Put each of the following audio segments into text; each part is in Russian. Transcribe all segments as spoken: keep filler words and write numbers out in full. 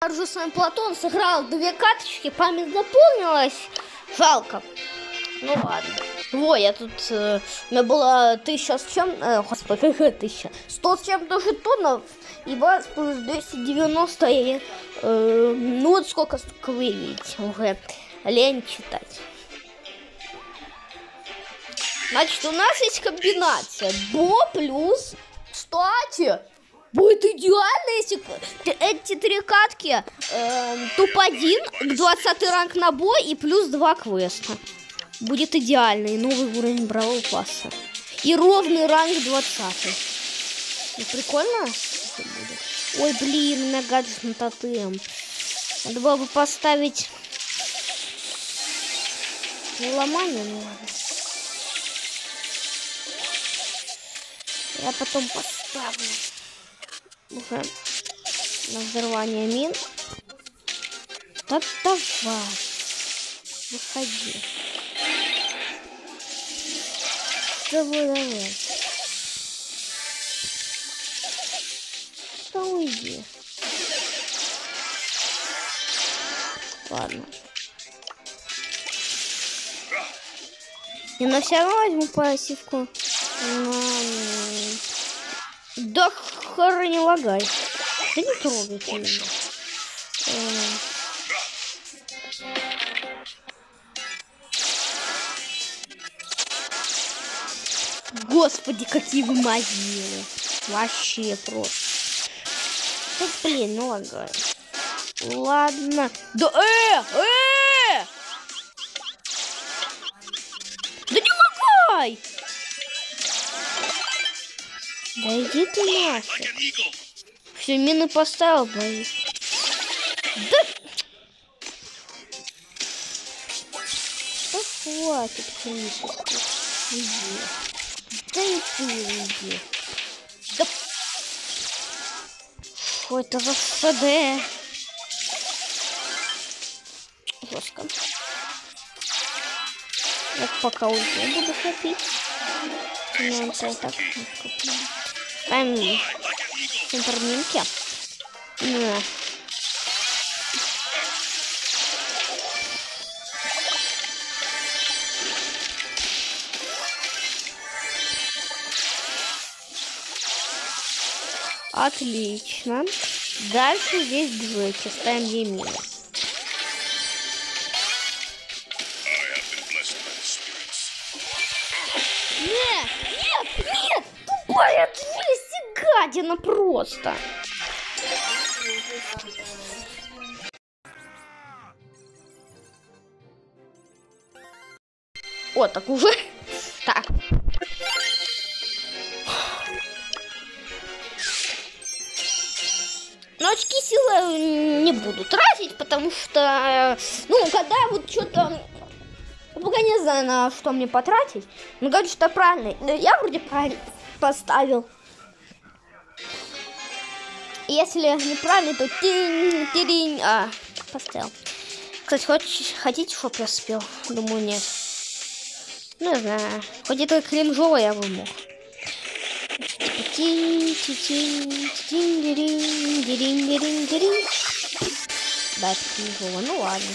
Уже с вами Платон, сыграл две карточки, память заполнилась. Жалко. Ну ладно. Во, я тут... Э, у меня было тысяча с чем... Э, господи, какая тысяча? Сто с чем-то жетонов. И вас плюс двести девяносто. И, э, ну вот сколько, столько вы видите. Уже лень читать. Значит, у нас есть комбинация. Бо плюс... Кстати... Будет идеально, если эти три катки э, топ один, двадцатый ранг на бой и плюс два квеста. Будет идеально. И новый уровень Бравл Пасса. И ровный ранг двадцатый. Ну, прикольно? Ой, блин, у меня гаджет на тотем. Надо было бы поставить... Ломание, ну ладно. Я потом поставлю. Уже на взорвание мин. Да давай. Выходи. Давай, давай. Да уйди. Ладно. Я на все равно возьму пассивку. Да хора не лагай. Да не трогайте меня. Господи, какие вы могилы. Вообще просто. Да блин, ну лагай. Ладно. Да э! Э! Да не лагай! Да иди ты нафиг. Все, мины поставил, боюсь. Да... Да хватит, крышечку. Иди. Да и ты иди. Да... Что это за СД? Жестко. Я пока ульты буду копить. Ну, это так. Ставим интерминки. Да. Отлично. Дальше здесь Джеки. Ставим ей мины. Нет, нет, нет! Тупая двести гадина просто! О, так уже. Так. Но очки силы не буду тратить, потому что, ну, когда вот что-то... Пока не знаю, на что мне потратить. Но говорю, что правильно. Я вроде правильно поставил. Если неправильно, то тиринь. А, поставил. Кстати, хоть, хотите, чтобы я спел? Думаю, нет. Не знаю. Хоть это кринжово я бы мог. Да, это кринжово. Ну ладно.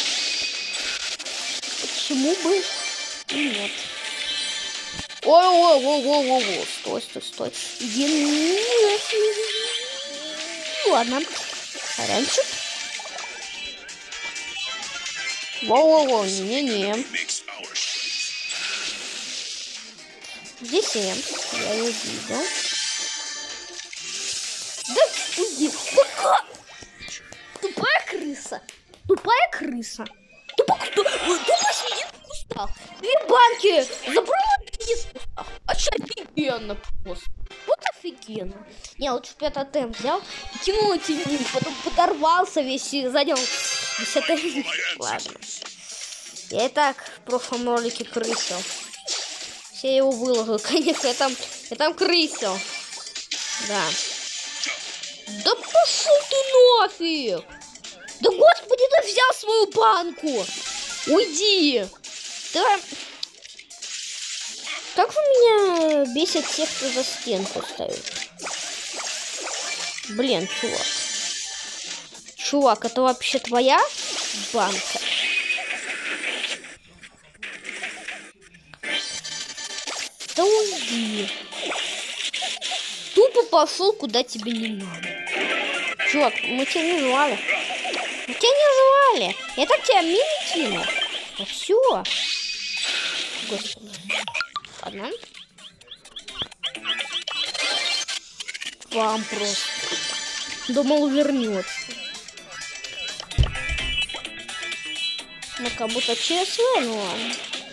Почему бы и нет? Ой, ой, ой, ой, ой, ой, стой, стой, стой. Иди. Ладно. Сорянчик. Воу-воу-воу, не-не. Здесь я. Я ее видел. Да, уйди. Пока. Тупая крыса. Тупая крыса. Тупо кто? Тупо сидит в кустах. Две банки забрала, сидит в кустах. А что офигенно просто. Вот офигенно. Не, лучше бы я тотем взял и кинул эти мины, потом подорвался весь и занял десятый. Ладно. Я и так в прошлом ролике крысил. Все его выложил, конечно, я там, я там крысил. Да. Да пошел ты нафиг! Да господи, ты взял свою банку! Уйди! Да... Как вы меня бесят те, кто за стенку ставит? Блин, чувак. Чувак, это вообще твоя банка? Да уйди. Тупо пошел, куда тебе не надо. Чувак, мы тебя не звали. Мы тебя не звали. Я так тебя мимо кинул. Да все. Господи. Ладно. Вам просто. Думал, вернется. Ну, как будто ЧСВ, ну ладно.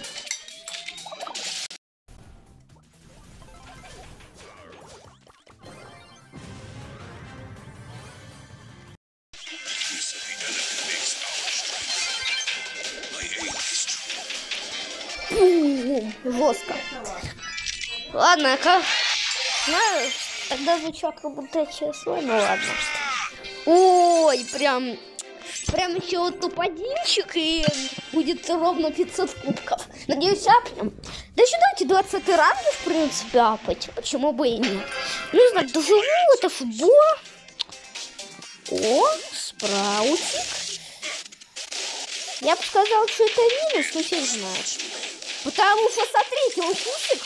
Жестко. Ладно, как... Знаю, тогда звучало как будто ЧСВ, ну ладно. Ой, прям... Прям еще вот топ-одинчик, и будет ровно пятьсот кубков. Надеюсь, апнем. Да еще давайте двадцатый ранг, в принципе, апать. Почему бы и нет? Ну, не знаю, доживу, это футбол. О, спраутик. Я бы сказал, что это минус, но фиг знает. Потому что, смотрите, он кусик.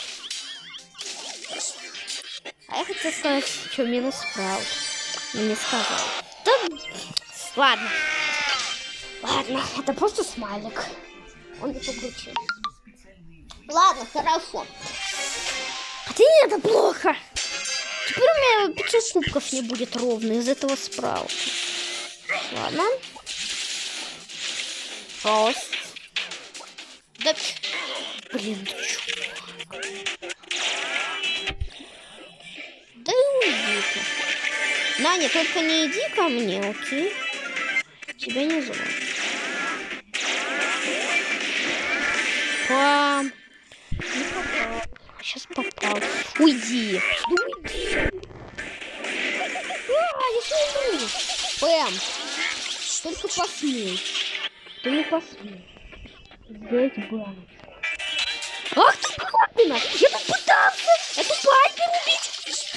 А я хотела сказать, что минус спраут. Но не сказал. Да, ладно. Ладно, это просто смайлик. Он не покрутил. Ладно, хорошо. Хотя нет, это плохо. Теперь у меня пятьсот кубков не будет ровно из этого спраута. Ладно. Рост. Да, блин, ты чё? Да и уйди ты. Наня, только не иди ко мне, окей? Тебя не зовут. Пам. Не попал. Сейчас попал. Уйди. Уйди. А, я не умру. Пэм. Только посмей. Ты не посмей. Сделать баночку. Ах ты папина! Я тут пытался эту Пайпер убить!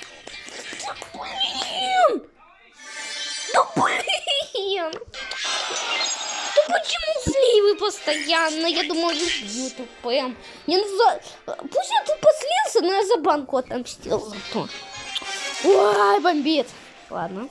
Блин! Да блин! Да почему сливы постоянно? Я думал, люблю эту Пэм. Я за... Пусть я тут послился, но я за банку отомстил зато. Ой, бомбит. Ладно.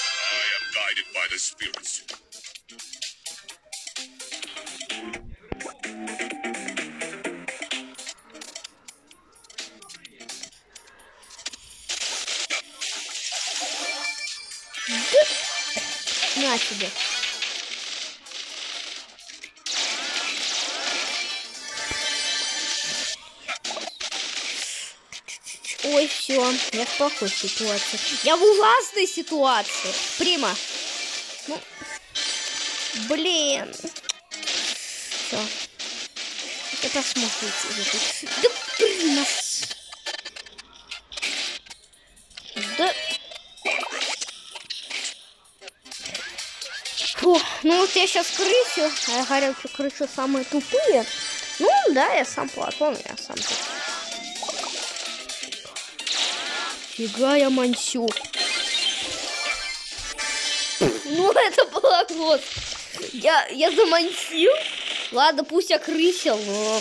На тебе. Ой, все, я в плохой ситуации. Я в ужасной ситуации. Прима. Ну, блин. Все. Это посмотрите. Да блин. Да. Фу, ну вот я сейчас крысю, а я говорю, что крысы самые тупые. Ну да, я сам Платон, я сам тут. Фига я мансю. Ну это было вот. Я, я замансил. Ладно, пусть я крысил, но...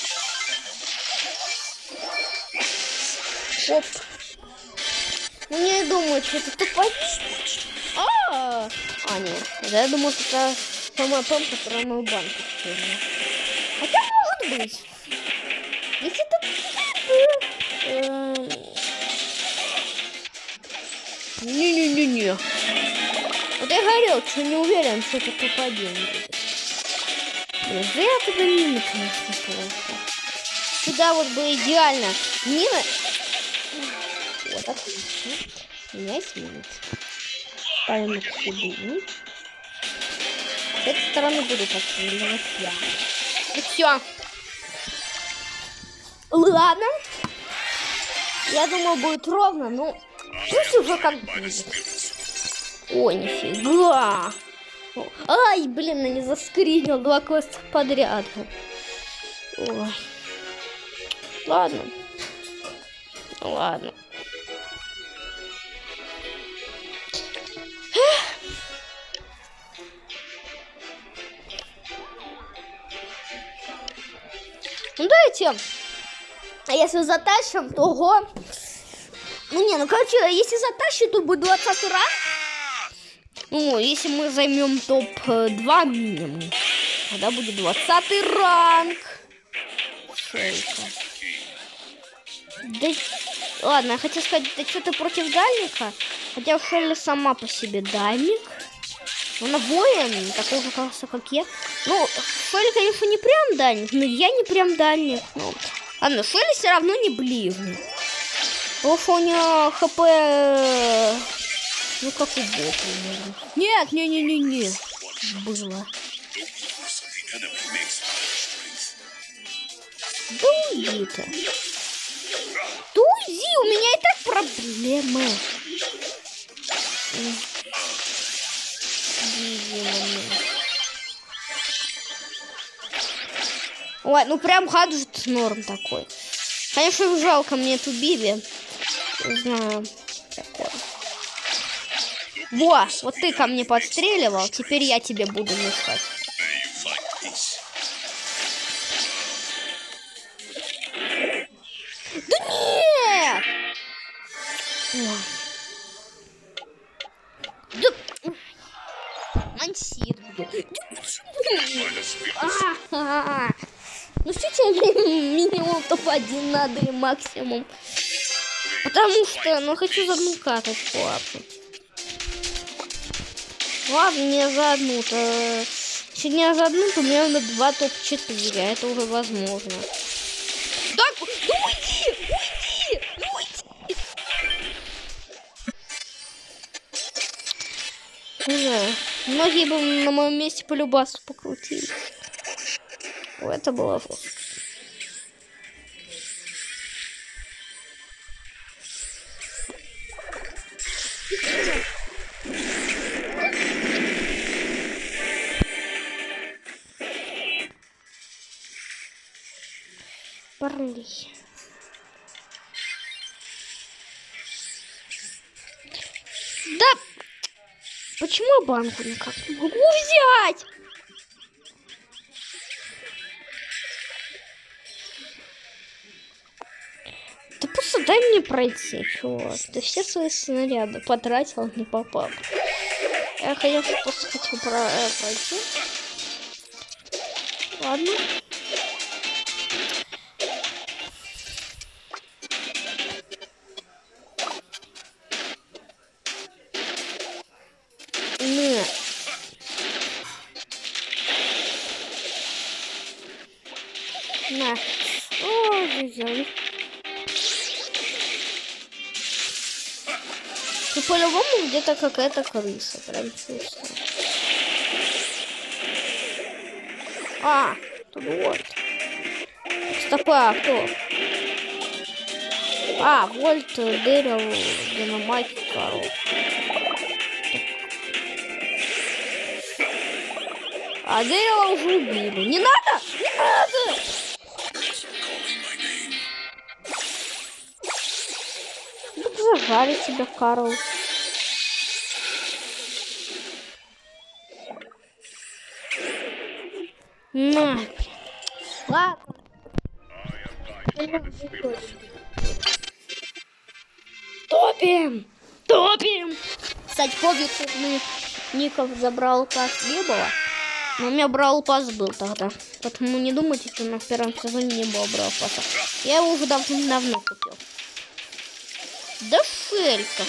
Оп. Ну я думаю, что это тупо. А, а, нет. Я думал, что это самая помпа, которая на банке. Хотя может быть. Если это... Не-не-не-не. Вот я говорил, что не уверен, что это топ-один будет. Блин, зря туда мины, конечно, плохо. Сюда вот бы идеально. Мина... Вот, отлично. У меня есть мины. Ставим их сюда. С этой стороны буду подстрелять я. И все. Ладно. Я думал, будет ровно, но пусть уже как будет. Ой, нифига. Ай, блин, я не заскринил два квеста подряд. Ой. Ладно. Ладно. Ну давайте. А если затащим, то ого. Ну не, ну короче, если затащим, то будет двадцатый ранг. Ну, если мы займем топ два минимум, тогда будет двадцатый ранг. Шелька. Да, ладно, я хотел сказать, да что ты против дальника? Хотя Шелли сама по себе дальник. Она воин, такой же класса, как я. Ну, Шелли, конечно, не прям дальник, но я не прям дальник. Ну, ладно, Шелли все равно не ближний. Потому что у нее хп... Ну, как у бота, наверное. Нет, не-не-не-не. Было. Да уйди ты. Да уйди, у меня и так проблемы. Ой, ну прям гаджет норм такой. Конечно, жалко мне эту Биби. Не знаю, такое. Во, вот ты ко мне подстреливал, теперь я тебе буду мешать. Да нет! Ой. Да... Мансит, блин. А-а-а. Ну что тебе минимум топ один надо и максимум? Потому что, ну, хочу за одну карточку апнуть. Ладно, не за одну-то. Если не за одну, то мне надо два топ четыре, а это уже возможно. Да, ну уйди! Уйди! Уйди! Не знаю. Многие бы на моем месте по любасу покрутили. Это было жестко. Парли. Да! Почему я банку никак не могу взять? Ты просто дай мне пройти, чувак. Ты все свои снаряды потратил, не попал. Я, конечно, просто хочу про э, пройти. Ладно. Нет. На. О, взяли. Ну, по-любому где-то какая-то крыса. Прям чувствую. А, тут вот. Стопа, а кто? А, Вольт, Дэрил, Динамайк, Карл. А Дэрила уже убили. Не надо! Не надо! Вот зажали тебя, Карл. На, блин. Ладно. Топим! Топим! Кстати, помните, мы Ников забрал пас не было. Но у меня брал пас был тогда. Поэтому не думайте, что на первом сезоне не было брал паса. Я его уже давно купил. Да Шелька.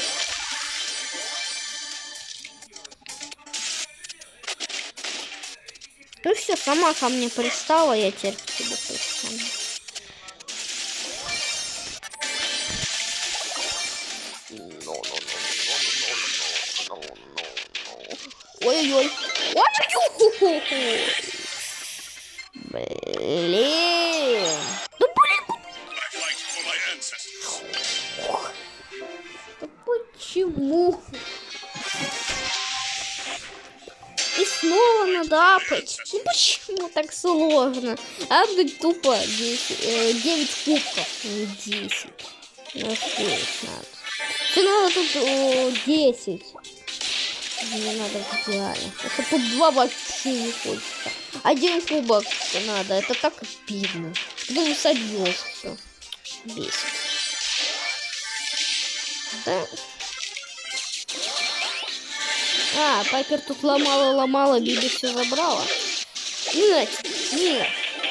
Ну все, сама ко мне пристала, я теперь к тебе пристану. Ой-ой-ой. Ой-ой-ой. Блин. Да блин. Да почему? И снова надо апать. Ну почему так сложно? Апать тупо девять кубков, не десять. На девять надо. Все надо тут о, десять. Мне надо в идеале. Это тут два вообще не хочется. Один кубок надо. Это так обидно. Думаю, сольёшь всё. Бесит. Да. А, Пайпер тут ломала-ломала, Биби все забрала. Нет, нет.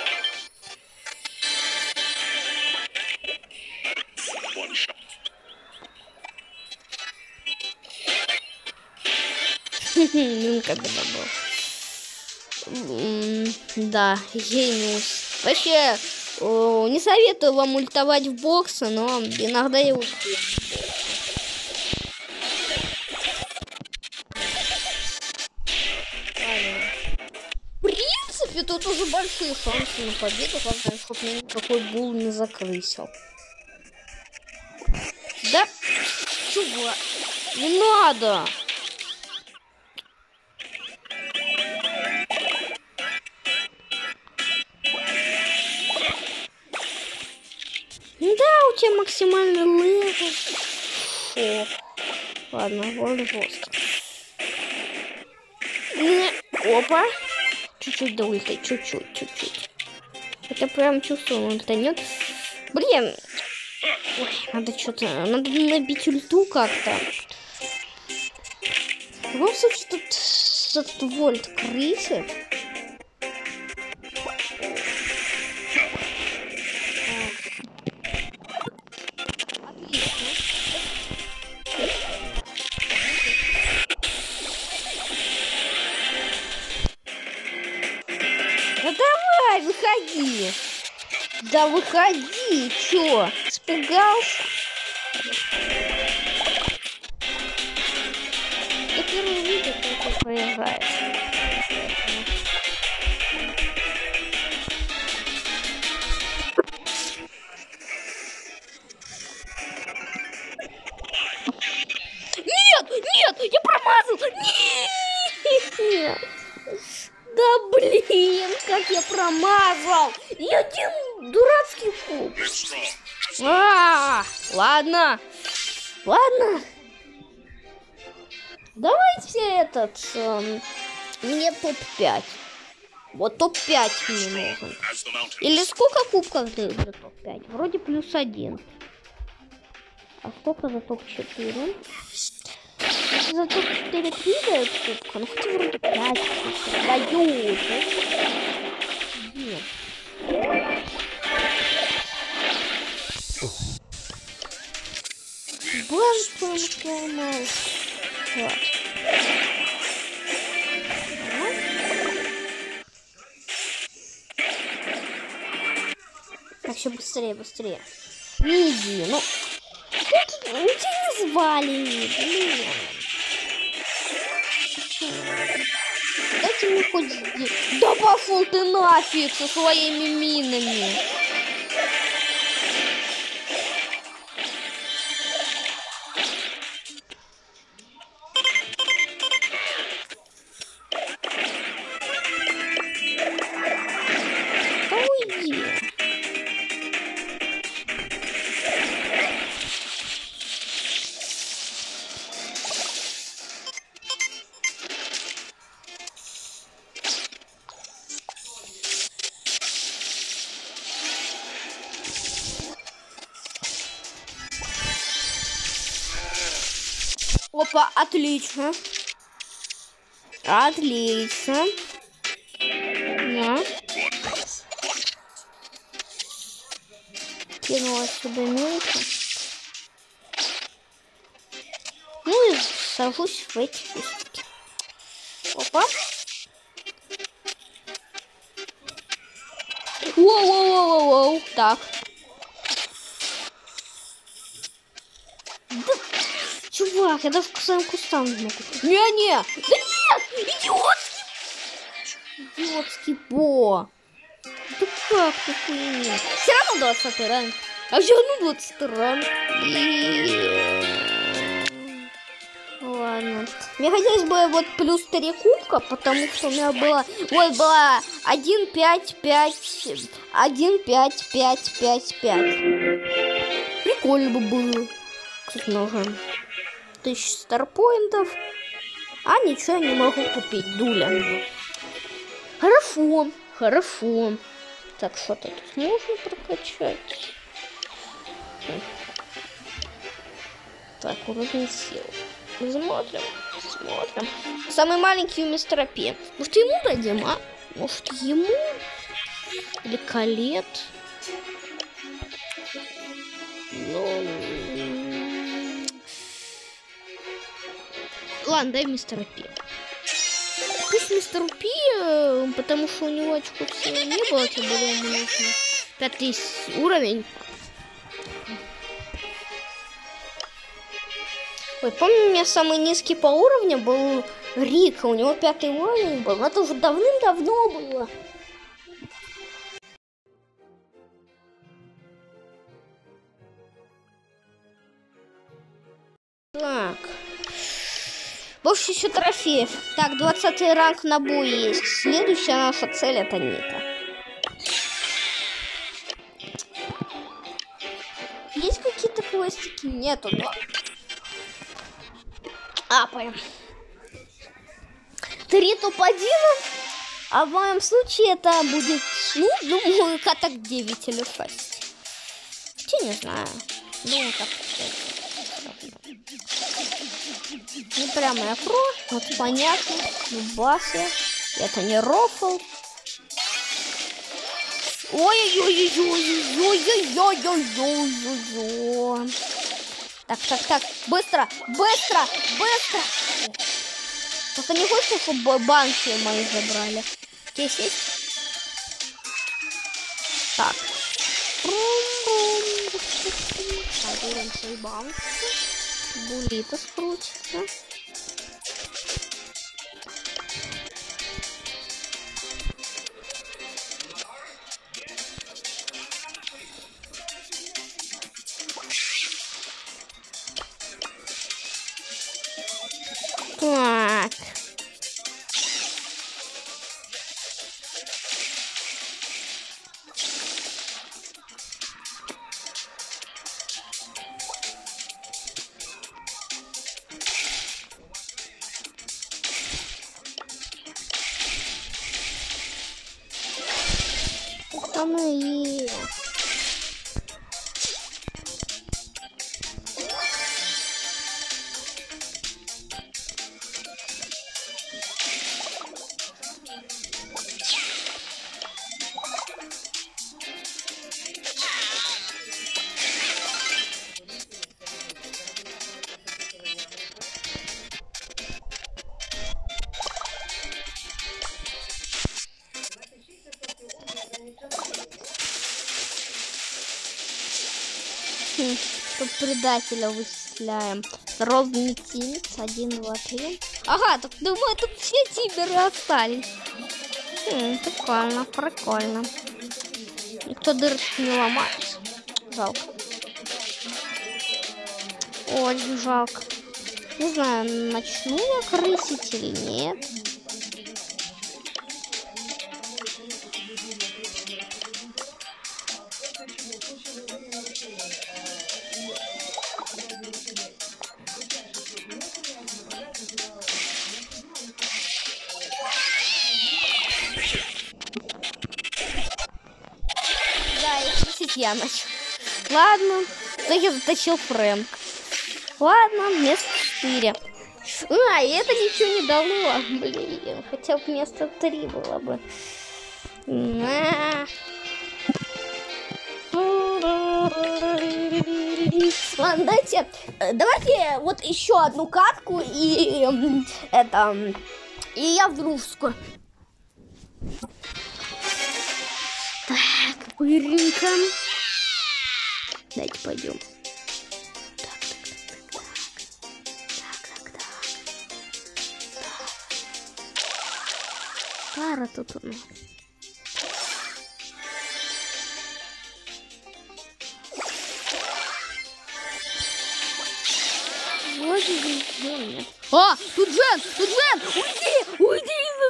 Ну, как это было. Да, гениус. Вообще, не советую вам ультовать в боксы, но иногда я ультую. В принципе, тут уже большие шансы на победу, главное, чтобы меня никакой бул не закрысил. Да? Чувак, не надо! Да, у тебя максимальный левел. О, ладно, вон жестко. Опа. Чуть-чуть до ульты, чуть-чуть, чуть-чуть. Хотя прям чувствую, он ультанет. Блин. Ой, надо что-то, надо набить ульту как-то. В любом случае, тут этот вольт крысит. Выходи. Да выходи, чё? Испугался? Я первый видел, как он проезжает. Нет, нет, я промазал. Нет. Да блин, как я промазал! И один дурацкий куб. А, ладно, ладно. Давайте этот э, мне топ пять. Вот топ пять мне нужен. Или сколько кубков за топ пять? Вроде плюс один. А сколько за топ четыре? За топ четыре три дают кубка, ну хотя вроде пять дают. Нет. Боже, сломал. Вот. Так, все быстрее, быстрее. Не иди, ну. Ну тебя не звали, блин. Дайте мне хоть здесь. Да пошел ты нафиг со своими минами. Да уйди. Опа, отлично. Отлично. Да. Кинула сюда меньше. Ну и сажусь в эти кустики. Опа. Воу-воу-воу-воу. Так. Да, чувак, я даже к своим кустам не могу. Не-не. Да нет! Идиотский! Идиотский бо. Да как ты нет? Все равно двадцатый ранг. А все равно двадцатый ранг. И... Ладно. Мне хотелось бы вот плюс три кубка, потому что у меня было... Вот была один, пять, пять, один, пять, пять, пять, пять. Прикольно бы было. Кстати, нужно тысяча старпоинтов. А ничего я не могу купить. Дуля. Хорошо, хорошо. Так, что-то тут можно прокачать. Так, уровень сил. Смотрим, смотрим. Самый маленький у мистера Пи. Может, ему дадим, а? Может, ему? Или Колет? Ну... Ладно, дай мистера Пи. Пусть мистеру Пи, потому что у него очков силы не было, тем более ему нужно пятый уровень. Ой, помню, у меня самый низкий по уровню был Рика, у него пятый уровень был, но это уже давным-давно было. Так. Больше еще трофеев. Так, двадцатый ранг на бой есть. Следующая наша цель это Нита. Есть какие-то квестики? Нету, да? Апаем. Три топ-один. А в моем случае это будет, ну, думаю, каток девять или шесть. Хотя не знаю. Думаю, как не прямо я про, вот понятно, ну басы, это не рофл. Ой-ой-ой-ой-ой-ой-ой-ой-ой-ой-ой. Так, так, так, быстро, быстро, быстро. Только не хочется, чтобы банки мои забрали. Здесь есть? Так. Проверим свои банки. Булита скрутится. Так. Там и... Тут предателя вычисляем. Ровный митинец. Один, два, три. Ага, так думаю, тут все тиберы остались. Хм, прикольно, прикольно. Никто дырочку не ломает. Жалко. Очень жалко. Не знаю, начну я крысить или нет. Я начал. Ладно, то я затащил Фрэнк. Ладно, место четыре. А, и это ничего не дало. Блин, хотя бы место три было бы. Ладно, давайте, давайте вот еще одну катку и это, и я в дружескую. Так, быренько. Давайте пойдем. Так, так, так, так, так, так, так. Пара тут у нас. Нет. А, тут Джен, тут Джен, уйди,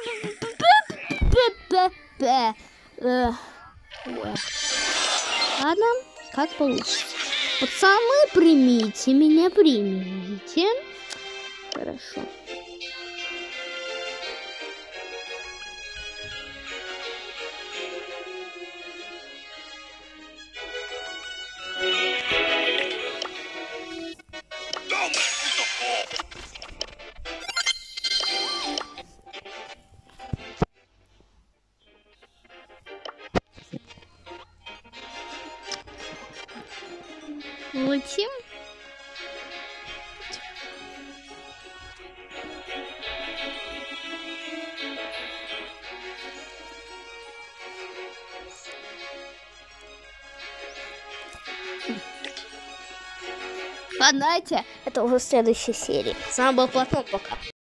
уйди. Ой. Ладно, как получится. Пацаны, примите меня, примите. Хорошо. Летим. Ладно, это уже в следующей серии. С вами был Платон, пока.